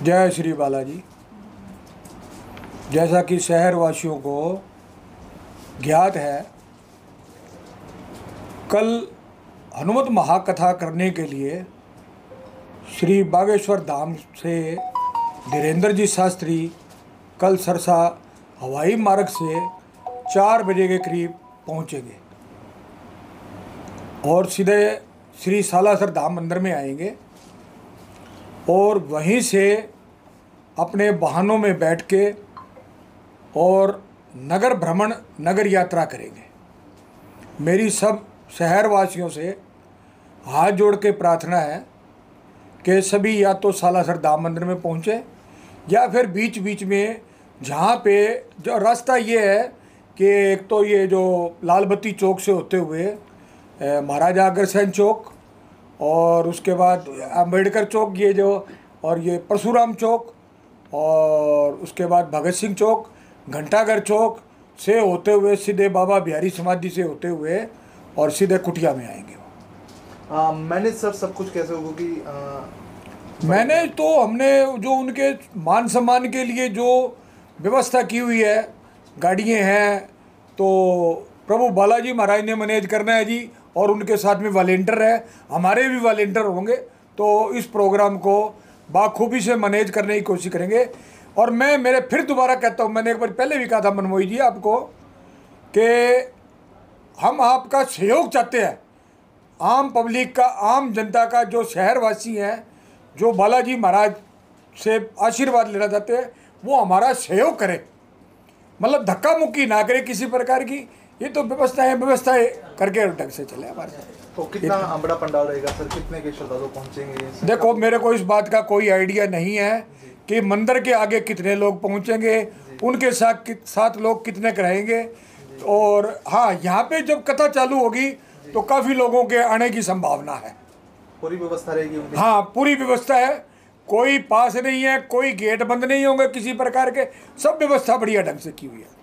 जय श्री बालाजी। जैसा कि शहर वासियों को ज्ञात है, कल हनुमत महाकथा करने के लिए श्री बागेश्वर धाम से धीरेन्द्र जी शास्त्री कल सरसा हवाई मार्ग से 4 बजे के करीब पहुंचेंगे और सीधे श्री सालासर धाम मंदिर में आएंगे और वहीं से अपने वाहनों में बैठ के और नगर भ्रमण नगर यात्रा करेंगे। मेरी सब शहर वासियों से हाथ जोड़ के प्रार्थना है कि सभी या तो सालासर धाम मंदिर में पहुँचे या फिर बीच बीच में जहाँ पे जो रास्ता ये है कि एक तो ये जो लाल बत्ती चौक से होते हुए महाराजा अग्रसेन चौक और उसके बाद अम्बेडकर चौक ये जो और ये परशुराम चौक और उसके बाद भगत सिंह चौक घंटाघर चौक से होते हुए सीधे बाबा बिहारी समाधि से होते हुए और सीधे कुटिया में आएंगे। मैंने सर सब कुछ कैसे होगी? मैंने तो हमने जो उनके मान सम्मान के लिए जो व्यवस्था की हुई है, गाड़ियाँ हैं, तो प्रभु बालाजी महाराज ने मैनेज करना है जी और उनके साथ में वॉलेंटियर है, हमारे भी वॉलेंटियर होंगे, तो इस प्रोग्राम को बाखूबी से मैनेज करने की कोशिश करेंगे। और मैं फिर दोबारा कहता हूँ, मैंने एक बार पहले भी कहा था मनमोही जी आपको कि हम आपका सहयोग चाहते हैं, आम पब्लिक का, आम जनता का, जो शहरवासी हैं जो बालाजी महाराज से आशीर्वाद लेना चाहते हैं वो हमारा सहयोग करें, मतलब धक्का मुक्की ना करे किसी प्रकार की। ये तो व्यवस्थाएं करके ढंग से चले हमारे। तो कितना बड़ा पंडाल रहेगा सर? कितने के श्रद्धालु पहुंचेंगे? देखो, मेरे को इस बात का कोई आइडिया नहीं है कि मंदिर के आगे कितने लोग पहुंचेंगे, उनके साथ लोग कितने रहेंगे। और हाँ, यहाँ पे जब कथा चालू होगी तो काफ़ी लोगों के आने की संभावना है। पूरी व्यवस्था रहेगी उनकी? हाँ, पूरी व्यवस्था है, कोई पास नहीं है, कोई गेट बंद नहीं होंगे किसी प्रकार के, सब व्यवस्था बढ़िया ढंग से की हुई है।